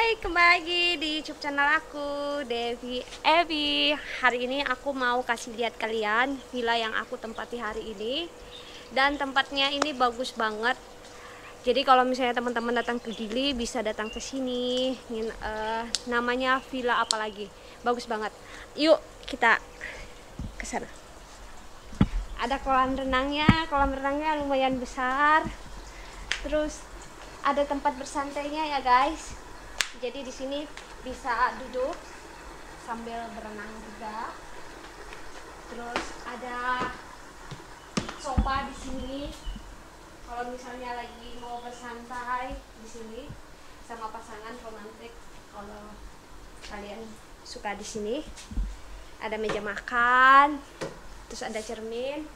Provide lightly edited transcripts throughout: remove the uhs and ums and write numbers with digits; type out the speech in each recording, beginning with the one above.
Hai, kembali lagi di YouTube channel aku, Devi Evi. Hari ini aku mau kasih lihat kalian villa yang aku tempati hari ini. Dan tempatnya ini bagus banget. Jadi kalau misalnya teman-teman datang ke Gili bisa datang ke sini. Namanya villa apa lagi? Bagus banget. Yuk kita ke sana. Ada kolam renangnya lumayan besar. Terus ada tempat bersantainya ya guys. Jadi di sini bisa duduk sambil berenang juga. Terus ada sofa di sini. Kalau misalnya lagi mau bersantai di sini sama pasangan romantis, kalau kalian suka di sini. Ada meja makan, terus ada cermin.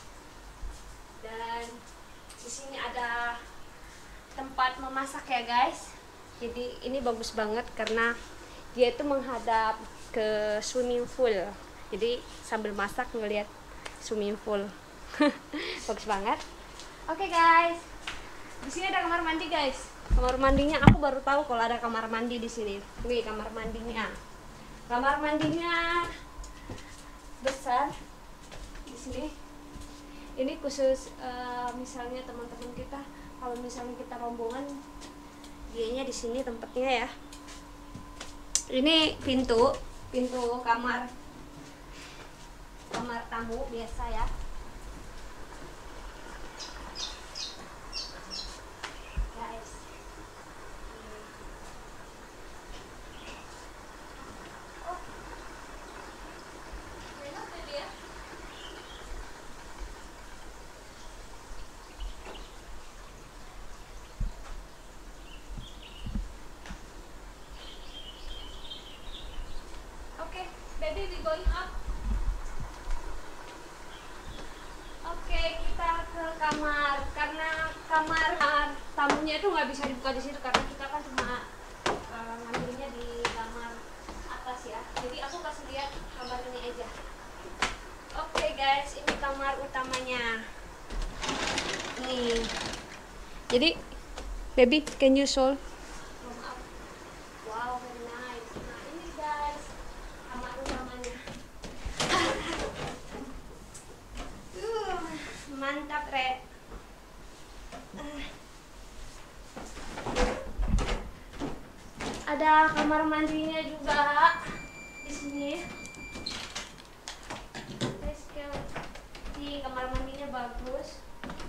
Dan di sini ada tempat memasak ya guys. Jadi ini bagus banget karena dia itu menghadap ke swimming pool. Jadi sambil masak ngelihat swimming pool. Bagus banget. Oke guys. Di sini ada kamar mandi guys. Kamar mandinya aku baru tahu kalau ada kamar mandi di sini. Nih kamar mandinya. Kamar mandinya besar di sini. Ini khusus misalnya teman-teman kita, kalau misalnya kita rombongan, dianya di sini tempatnya ya. Ini pintu kamar tamu biasa ya. Guys. Oh. Enak tuh dia. Baby, we going up. Oke, kita ke kamar. Karena kamar tamunya itu nggak bisa dibuka di situ karena kita kan cuma ngambilnya di kamar atas ya. Jadi aku kasih lihat kamar ini aja. Oke guys, ini kamar utamanya. Nih. Jadi, baby, can you show? Wow, very nice. Nah, ini guys. Mantap, Re. Ada kamar mandinya juga di sini. Let's go. Di kamar mandinya bagus.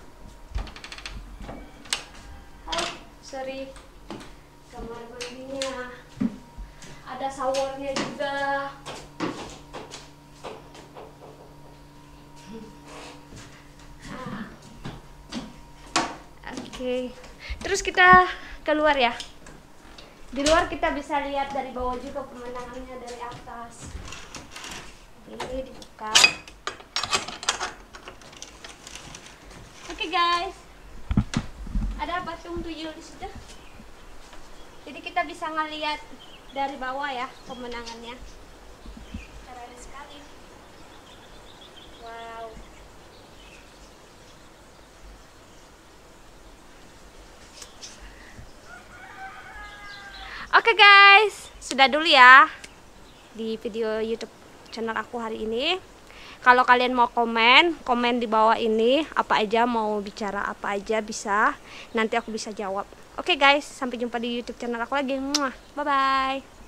Hai, sorry. Kamar mandinya ada showernya juga. Oke, terus kita keluar ya. Di luar kita bisa lihat dari bawah juga pemandangannya dari atas. Ini dibuka. Oke guys, ada patung tuyul di situ. Jadi kita bisa ngeliat dari bawah ya pemandangannya. Keren sekali. Wow. Oke guys, sudah dulu ya di video YouTube channel aku hari ini. Kalau kalian mau komen di bawah ini apa aja, mau bicara apa aja bisa. Nanti aku bisa jawab. Oke guys, sampai jumpa di YouTube channel aku lagi. Bye bye.